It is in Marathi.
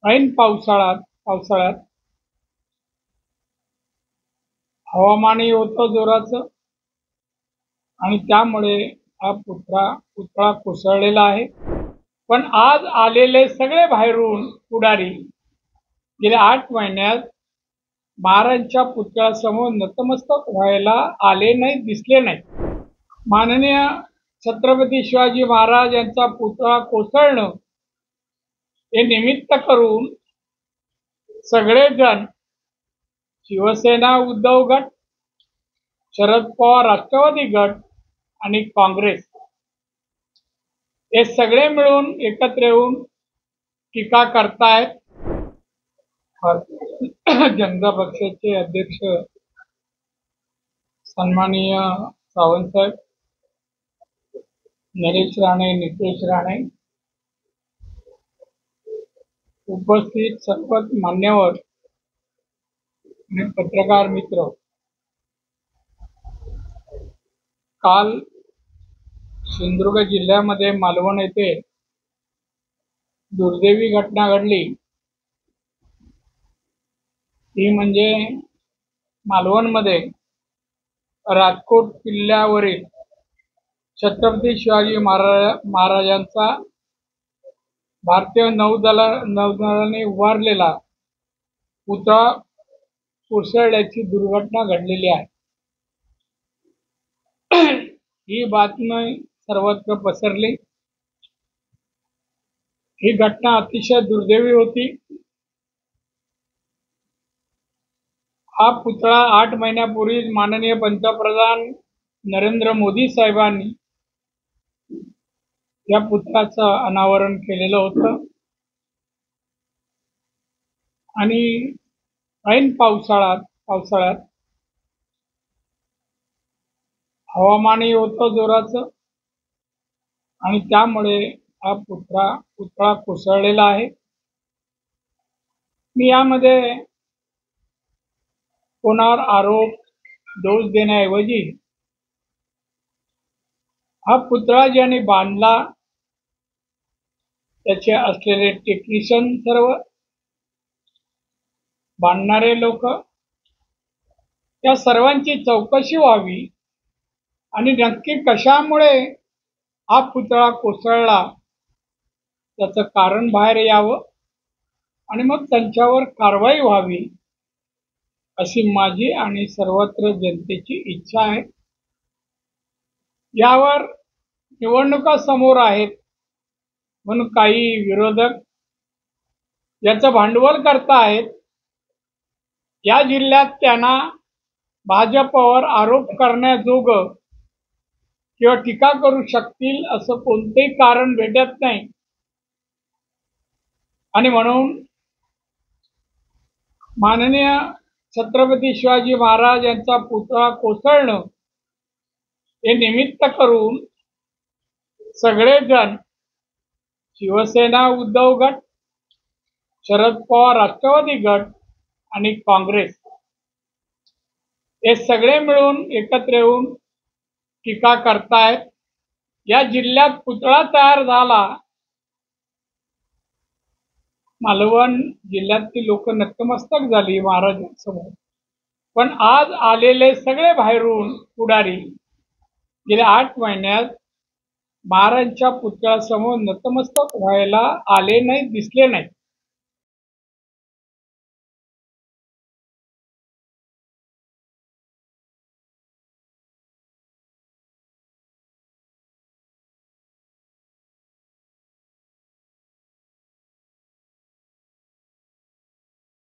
ऐन पावसाळ्यात हवामानही होतं जोराचं आणि त्यामुळे हा पुतळा कोसळलेला आहे. पण आज आलेले सगळे बाहेरून पुढारी गेल्या 8 महिन्यात महाराजांच्या पुतळ्यासमोर नतमस्तक व्हायला आले नाही, दिसले नाही. माननीय छत्रपती शिवाजी महाराज यांचा पुतळा कोसळणं हे निमित्त करून सगळेजण शिवसेना उद्धव गट, शरद पवार राष्ट्रवादी गट आणि काँग्रेस हे सगळे मिळून एकत्र येऊन टीका करतायत. भारतीय जनता पक्षाचे अध्यक्ष सन्माननीय सावंतसाहेब, नरेश राणे, नितेश राणे, उपस्थित सर्व मान्यवर आणि पत्रकार मित्र, काल सिंधुदुर्ग जिल्ह्यामध्ये मालवण येथे दुर्दैवी घटना घडली. ती म्हणजे मालवणमध्ये राजकोट किल्ल्यावरील छत्रपती शिवाजी महाराजांचा भारतीय नौदलाने उभारलेला पुतळा कोसळल्याची दुर्घटना घडलेली आहे. ही बातमी सर्वत्र पसरली. ही घटना अतिशय दुर्दैवी होती. हा पुतळा 8 महिन्यापूर्वी माननीय पंतप्रधान नरेंद्र मोदी साहेबांनी या पुतळ्याचं अनावरण केलेलं होतं आणि ऐन पावसाळ्यात हवामानही होतं जोराचं आणि त्यामुळे हा पुतळा कोसळलेला आहे. मी यामध्ये कोणावर आरोप दोष देण्याऐवजी हा पुतळा ज्यांनी बांधला त्याचे असलेले टेक्निशियन, सर्व बांधणारे लोक, त्या सर्वांची चौकशी व्हावी आणि नक्की कशामुळे हा पुतळा कोसळला त्याचं कारण बाहेर यावं आणि मग त्यांच्यावर कारवाई व्हावी अशी माझी आणि सर्वत्र जनतेची इच्छा आहे. यावर निवडणुका समोर आहेत म्हणून काही विरोधक याचं भांडवल करतायत. या जिल्ह्यात त्यांना भाजपवर आरोप करण्याजोगं किंवा टीका करू शकतील असं कोणतेही कारण भेटत नाही आणि म्हणून माननीय छत्रपती शिवाजी महाराज यांचा पुतळा कोसळणं हे निमित्त करून सगळेजण शिवसेना उद्धव गट, शरद पवार राष्ट्रवादी गट आणि काँग्रेस हे सगळे मिळून एकत्र येऊन टीका करतायत. या जिल्ह्यात पुतळा तयार झाला, मालवण जिल्ह्यातली लोक नतमस्तक झाली महाराजांसमोर. पण आज आलेले सगळे बाहेरून पुढारी गेल्या 8 महिन्यात महाराजांच्या पुतळ्यासमोर नतमस्तक व्हायला आले नाही, दिसले नाही.